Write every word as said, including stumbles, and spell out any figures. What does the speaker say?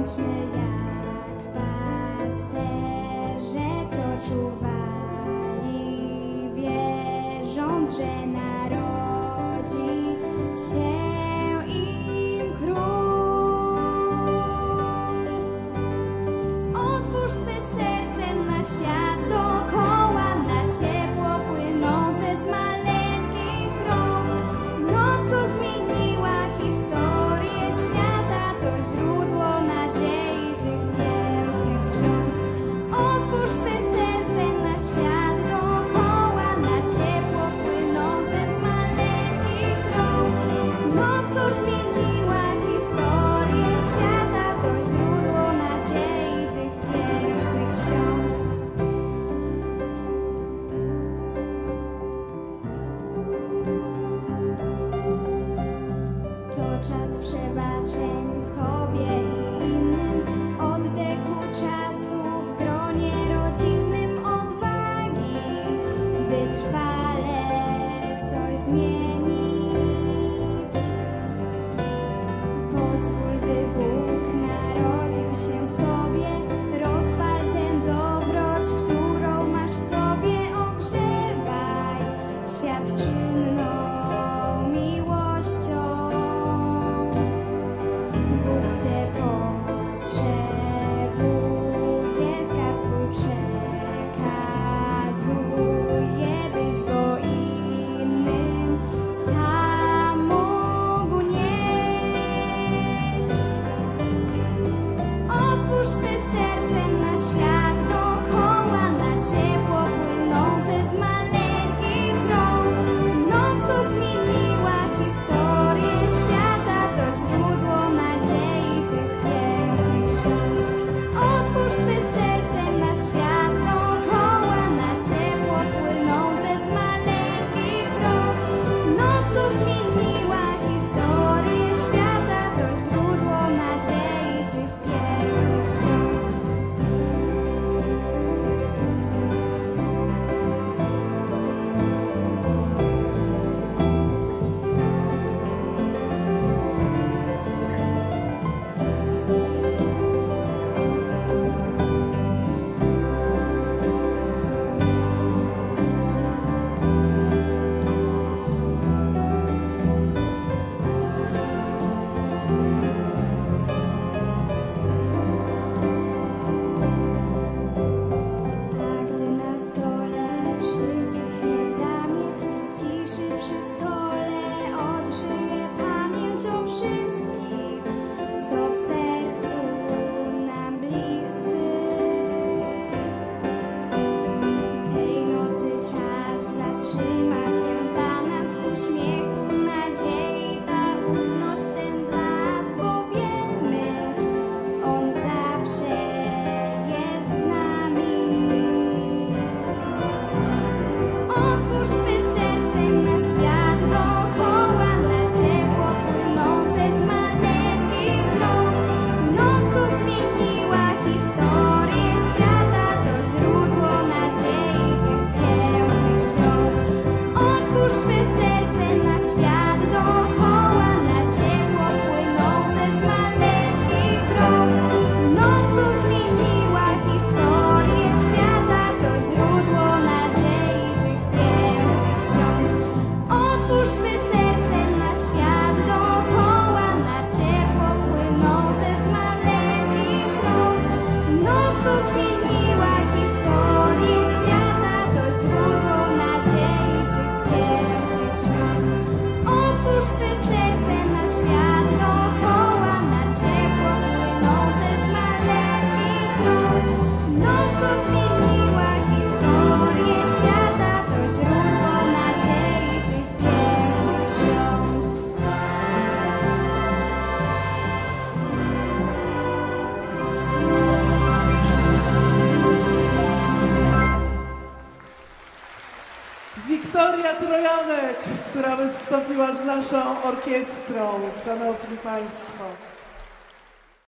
Czas przebaczeń sobie i innym, oddechu czasu w gronie rodzinnym, odwagi, by trwale coś zmienić. Pozwól, by Bóg narodził się w Tobie, rozpal tę dobroć, którą masz w sobie, ogrzewaj świat czynną miłością. Bóg Cię potrzebuje, skarb Twój przekazuje, byś go innym sam mógł nieść. Otwórz swe serce na świat dookoła, na ciepło płynące z maleńkich rąk. Noc, co zmieniła historię świata, to źródło nadziei tych pięknych świąt. Otwórz swe serce na świat dookoła, na ciepło płynące z maleńkich rąk. Noc, co zmieniła historię świata, to źródło nadziei tych pięknych świąt. A gdy na stole przycichnie zamieć, w ciszy przy stole odżyje pamięć o wszystkich, co w sercu nam bliscy. Tej nocy czas zatrzyma się dla nas w uśmiechu nadziei, ta ufność, ten blask, bo wiemy, On zawsze jest z nami. Otwórz swe serce na świat dookoła, na ciepło płynące z maleńkich rąk. Noc, co zmieniła historię świata, to źródło nadziei tych pięknych świąt. Otwórz swe serce na świat dookoła, na ciepło płynące z maleńkich rąk. Noc, co zmieniła historię świata, to źródło nadziei tych pięknych świąt. Otwórz swe serce na świat dookoła, na ciepło płynące z maleńkich rąk. Noc, co zmieniła historię świata, to źródło nadziei tych pięknych świąt. Otwórz swe serce na świat dookoła, na ciepło płynące z maleńkich rąk. Noc, co zmieniła historię świata, to źródło nadziei tych pięknych świąt. Wiktoria Trojanek, która wystąpiła z naszą orkiestrą. Szanowni Państwo.